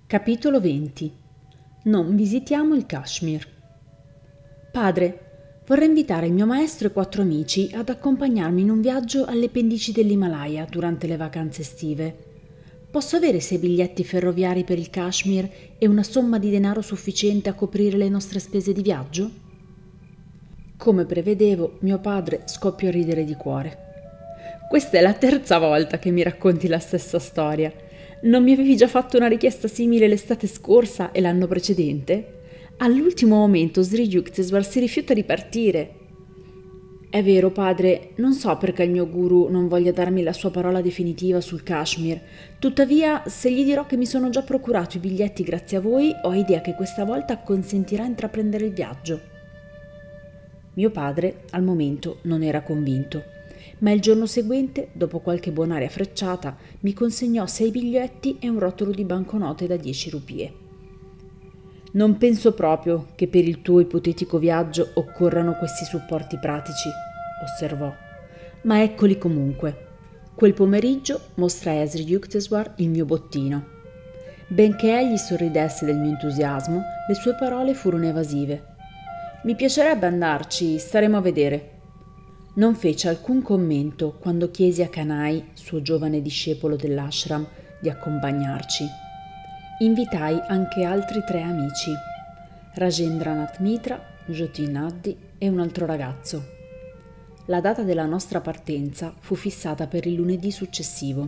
Capitolo 20. Non visitiamo il Kashmir. Padre, vorrei invitare il mio maestro e 4 amici ad accompagnarmi in un viaggio alle pendici dell'Himalaya durante le vacanze estive. Posso avere 6 biglietti ferroviari per il Kashmir e una somma di denaro sufficiente a coprire le nostre spese di viaggio? Come prevedevo, mio padre scoppiò a ridere di cuore. Questa è la 3ª volta che mi racconti la stessa storia. Non mi avevi già fatto una richiesta simile l'estate scorsa e l'anno precedente? All'ultimo momento Sri Yukteswar si rifiuta di partire. È vero, padre, non so perché il mio guru non voglia darmi la sua parola definitiva sul Kashmir. Tuttavia, se gli dirò che mi sono già procurato i biglietti grazie a voi, ho idea che questa volta consentirà di intraprendere il viaggio. Mio padre, al momento, non era convinto. Ma il giorno seguente, dopo qualche buon'aria frecciata, mi consegnò 6 biglietti e un rotolo di banconote da 10 rupie. Non penso proprio che per il tuo ipotetico viaggio occorrano questi supporti pratici, osservò. Ma eccoli comunque. Quel pomeriggio mostrai a Sri Yukteswar il mio bottino. Benché egli sorridesse del mio entusiasmo, le sue parole furono evasive. Mi piacerebbe andarci, staremo a vedere. Non fece alcun commento quando chiesi a Kanai, suo giovane discepolo dell'ashram, di accompagnarci. Invitai anche altri 3 amici, Rajendranath Mitra, Jotin Addi e un altro ragazzo. La data della nostra partenza fu fissata per il lunedì successivo.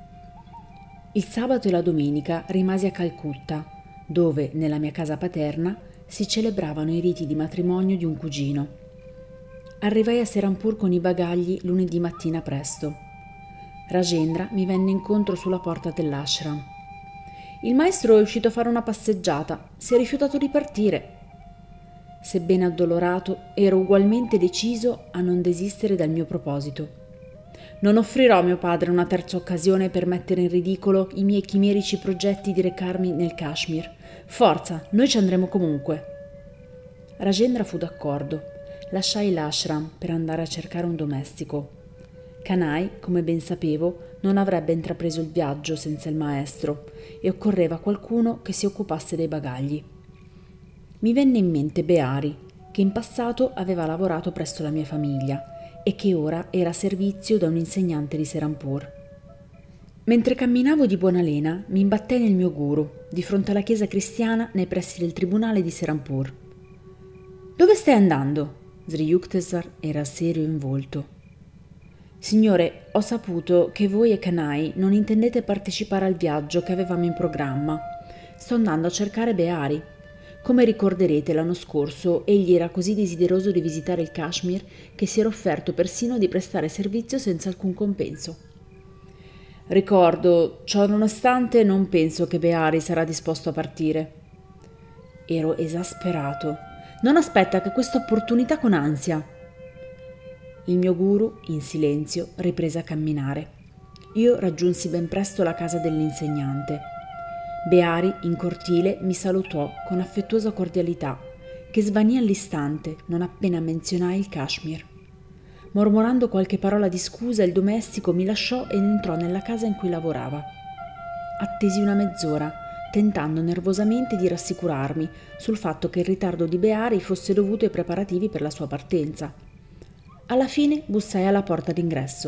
Il sabato e la domenica rimasi a Calcutta, dove, nella mia casa paterna, si celebravano i riti di matrimonio di un cugino. Arrivai a Serampur con i bagagli lunedì mattina presto. Rajendra mi venne incontro sulla porta dell'ashram. Il maestro è uscito a fare una passeggiata, si è rifiutato di partire. Sebbene addolorato, ero ugualmente deciso a non desistere dal mio proposito. Non offrirò a mio padre una 3ª occasione per mettere in ridicolo i miei chimerici progetti di recarmi nel Kashmir. Forza, noi ci andremo comunque. Rajendra fu d'accordo. Lasciai l'ashram per andare a cercare un domestico. Kanai, come ben sapevo, non avrebbe intrapreso il viaggio senza il maestro e occorreva qualcuno che si occupasse dei bagagli. Mi venne in mente Beari, che in passato aveva lavorato presso la mia famiglia e che ora era a servizio da un insegnante di Serampur. Mentre camminavo di buona lena, mi imbattei nel mio guru, di fronte alla chiesa cristiana nei pressi del tribunale di Serampur. «Dove stai andando?» Sri Yukteswar era serio in volto. Signore, ho saputo che voi e Kanai non intendete partecipare al viaggio che avevamo in programma. Sto andando a cercare Beari. Come ricorderete, l'anno scorso egli era così desideroso di visitare il Kashmir che si era offerto persino di prestare servizio senza alcun compenso. Ricordo, ciò nonostante non penso che Beari sarà disposto a partire. Ero esasperato. Non aspetta che questa opportunità con ansia. Il mio guru, in silenzio, riprese a camminare. Io raggiunsi ben presto la casa dell'insegnante. Beari, in cortile, mi salutò con affettuosa cordialità, che svanì all'istante non appena menzionai il Kashmir. Mormorando qualche parola di scusa, il domestico mi lasciò ed entrò nella casa in cui lavorava. Attesi una mezz'ora, tentando nervosamente di rassicurarmi sul fatto che il ritardo di Beari fosse dovuto ai preparativi per la sua partenza. Alla fine bussai alla porta d'ingresso.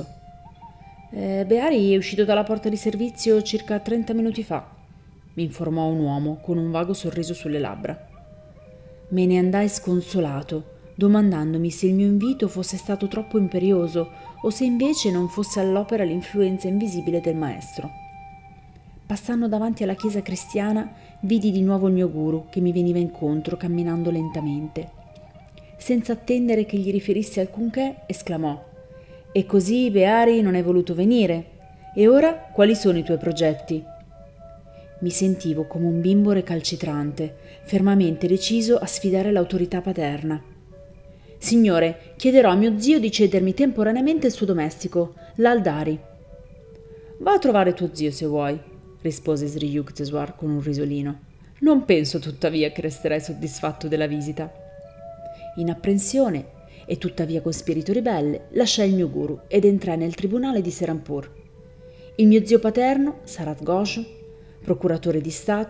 Beari è uscito dalla porta di servizio circa 30 minuti fa, mi informò un uomo con un vago sorriso sulle labbra. Me ne andai sconsolato, domandandomi se il mio invito fosse stato troppo imperioso o se invece non fosse all'opera l'influenza invisibile del maestro. Passando davanti alla chiesa cristiana, vidi di nuovo il mio guru che mi veniva incontro camminando lentamente. Senza attendere che gli riferissi alcunché, esclamò: «E così, Beari, non hai voluto venire? E ora quali sono i tuoi progetti?» Mi sentivo come un bimbo recalcitrante, fermamente deciso a sfidare l'autorità paterna. «Signore, chiederò a mio zio di cedermi temporaneamente il suo domestico, l'Aldari». «Va a trovare tuo zio se vuoi», rispose Sri Yukteswar con un risolino. «Non penso tuttavia che resterai soddisfatto della visita». In apprensione e tuttavia con spirito ribelle lasciai il mio guru ed entrai nel tribunale di Serampur. Il mio zio paterno, Sarat Ghosh, procuratore di Stato,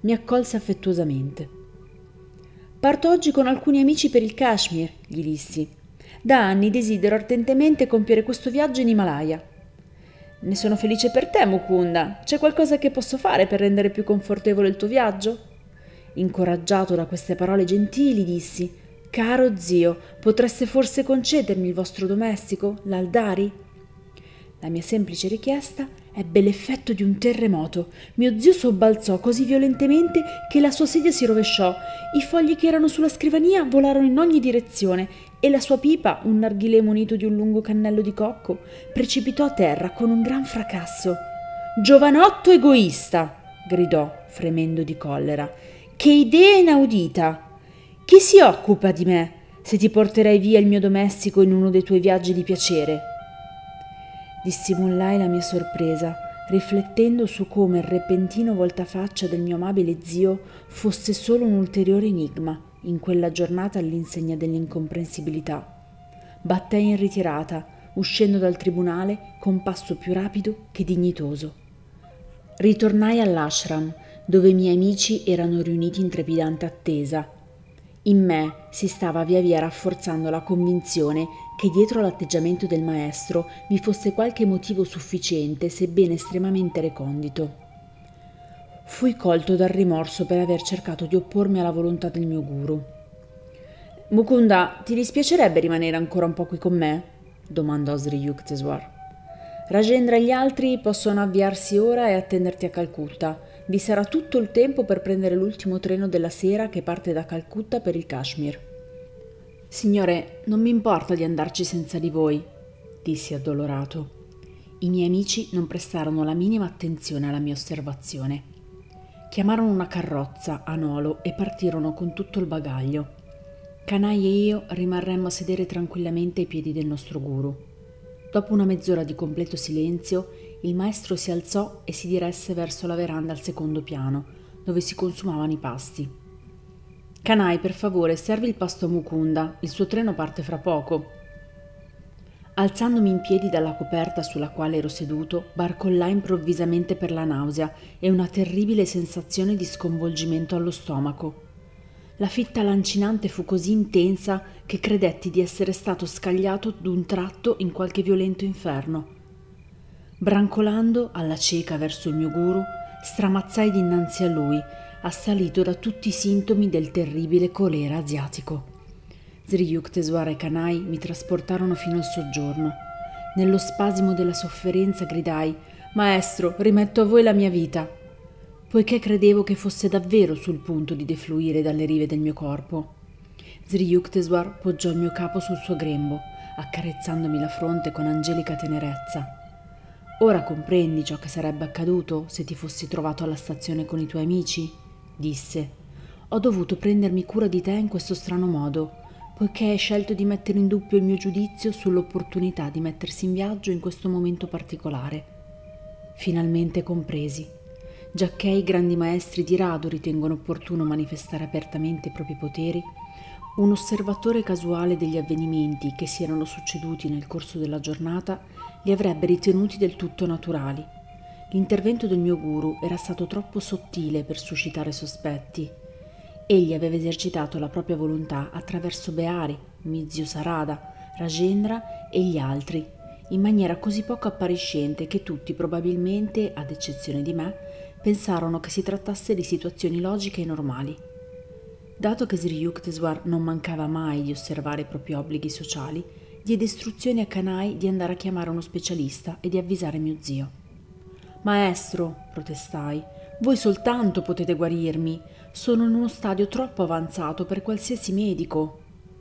mi accolse affettuosamente. «Parto oggi con alcuni amici per il Kashmir», gli dissi. «Da anni desidero ardentemente compiere questo viaggio in Himalaya». «Ne sono felice per te, Mukunda. C'è qualcosa che posso fare per rendere più confortevole il tuo viaggio?» Incoraggiato da queste parole gentili, dissi: «Caro zio, potreste forse concedermi il vostro domestico, l'Aldari?» La mia semplice richiesta ebbe l'effetto di un terremoto. Mio zio sobbalzò così violentemente che la sua sedia si rovesciò, i fogli che erano sulla scrivania volarono in ogni direzione e la sua pipa, un narghilè munito di un lungo cannello di cocco, precipitò a terra con un gran fracasso. «Giovanotto egoista!» gridò, fremendo di collera. «Che idea inaudita! Chi si occupa di me se ti porterai via il mio domestico in uno dei tuoi viaggi di piacere?» Dissimulai la mia sorpresa, riflettendo su come il repentino voltafaccia del mio amabile zio fosse solo un ulteriore enigma in quella giornata all'insegna dell'incomprensibilità. Battei in ritirata, uscendo dal tribunale con passo più rapido che dignitoso. Ritornai all'ashram, dove i miei amici erano riuniti in trepidante attesa. In me si stava via via rafforzando la convinzione che dietro l'atteggiamento del maestro vi fosse qualche motivo sufficiente, sebbene estremamente recondito. Fui colto dal rimorso per aver cercato di oppormi alla volontà del mio guru. «Mukunda, ti dispiacerebbe rimanere ancora un po' qui con me?» domandò Sri Yukteswar. «Rajendra e gli altri possono avviarsi ora e attenderti a Calcutta. Vi sarà tutto il tempo per prendere l'ultimo treno della sera che parte da Calcutta per il Kashmir». «Signore, non mi importa di andarci senza di voi», dissi addolorato. I miei amici non prestarono la minima attenzione alla mia osservazione. Chiamarono una carrozza a Nolo e partirono con tutto il bagaglio. Kanai e io rimarremmo a sedere tranquillamente ai piedi del nostro guru. Dopo una mezz'ora di completo silenzio, il maestro si alzò e si diresse verso la veranda al secondo piano, dove si consumavano i pasti. «Kanai, per favore, servi il pasto a Mukunda, il suo treno parte fra poco». Alzandomi in piedi dalla coperta sulla quale ero seduto, barcollai improvvisamente per la nausea e una terribile sensazione di sconvolgimento allo stomaco. La fitta lancinante fu così intensa che credetti di essere stato scagliato d'un tratto in qualche violento inferno. Brancolando alla cieca verso il mio guru, stramazzai dinanzi a lui, assalito da tutti i sintomi del terribile colera asiatico. Sri Yukteswar e Kanai mi trasportarono fino al soggiorno. Nello spasimo della sofferenza gridai: «Maestro, rimetto a voi la mia vita», poiché credevo che fosse davvero sul punto di defluire dalle rive del mio corpo. Sri Yukteswar poggiò il mio capo sul suo grembo, accarezzandomi la fronte con angelica tenerezza. «Ora comprendi ciò che sarebbe accaduto se ti fossi trovato alla stazione con i tuoi amici?» disse. «Ho dovuto prendermi cura di te in questo strano modo, poiché hai scelto di mettere in dubbio il mio giudizio sull'opportunità di mettersi in viaggio in questo momento particolare. Finalmente compresi. Giacché i grandi maestri di rado ritengono opportuno manifestare apertamente i propri poteri, un osservatore casuale degli avvenimenti che si erano succeduti nel corso della giornata li avrebbe ritenuti del tutto naturali. L'intervento del mio guru era stato troppo sottile per suscitare sospetti. Egli aveva esercitato la propria volontà attraverso Beari, Mizio Sarada, Rajendra e gli altri, in maniera così poco appariscente che tutti probabilmente, ad eccezione di me, pensarono che si trattasse di situazioni logiche e normali. Dato che Sri Yukteswar non mancava mai di osservare i propri obblighi sociali, diede istruzioni a Kanai di andare a chiamare uno specialista e di avvisare mio zio. «Maestro», protestai, «voi soltanto potete guarirmi. Sono in uno stadio troppo avanzato per qualsiasi medico».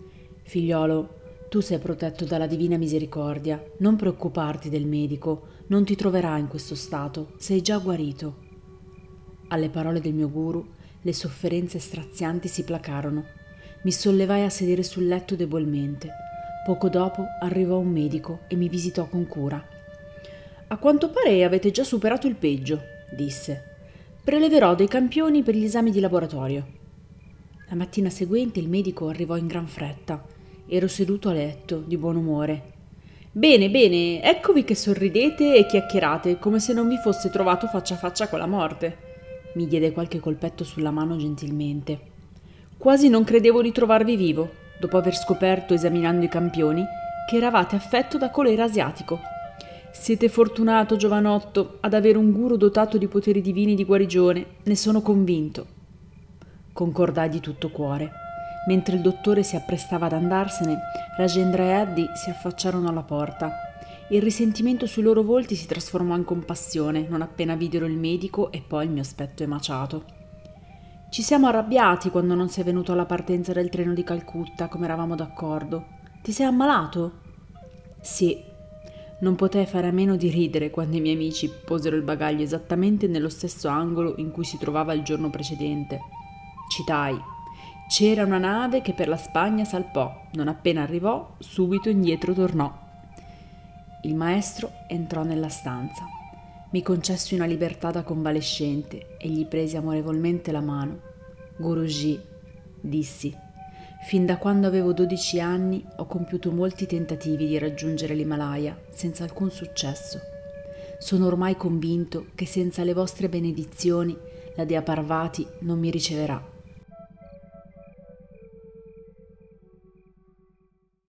«Figliolo, tu sei protetto dalla divina misericordia. Non preoccuparti del medico. Non ti troverà in questo stato. Sei già guarito». Alle parole del mio guru, le sofferenze strazianti si placarono. Mi sollevai a sedere sul letto debolmente. Poco dopo arrivò un medico e mi visitò con cura. «A quanto pare avete già superato il peggio», disse. «Preleverò dei campioni per gli esami di laboratorio». La mattina seguente il medico arrivò in gran fretta. Ero seduto a letto, di buon umore. «Bene, bene, eccovi che sorridete e chiacchierate come se non vi fosse trovato faccia a faccia con la morte». Mi diede qualche colpetto sulla mano gentilmente. Quasi non credevo di trovarvi vivo, dopo aver scoperto, esaminando i campioni, che eravate affetto da colera asiatico. Siete fortunato, giovanotto, ad avere un guru dotato di poteri divini di guarigione, ne sono convinto. Concordai di tutto cuore. Mentre il dottore si apprestava ad andarsene, Rajendra e Addi si affacciarono alla porta. Il risentimento sui loro volti si trasformò in compassione non appena videro il medico e poi il mio aspetto emaciato. Ci siamo arrabbiati quando non sei venuto alla partenza del treno di Calcutta, come eravamo d'accordo. Ti sei ammalato? Sì. Non potei fare a meno di ridere quando i miei amici posero il bagaglio esattamente nello stesso angolo in cui si trovava il giorno precedente. Citai: c'era una nave che per la Spagna salpò, non appena arrivò, subito indietro tornò. Il maestro entrò nella stanza. Mi concessi una libertà da convalescente e gli presi amorevolmente la mano. Guruji, dissi, fin da quando avevo 12 anni ho compiuto molti tentativi di raggiungere l'Himalaya senza alcun successo. Sono ormai convinto che senza le vostre benedizioni la dea Parvati non mi riceverà.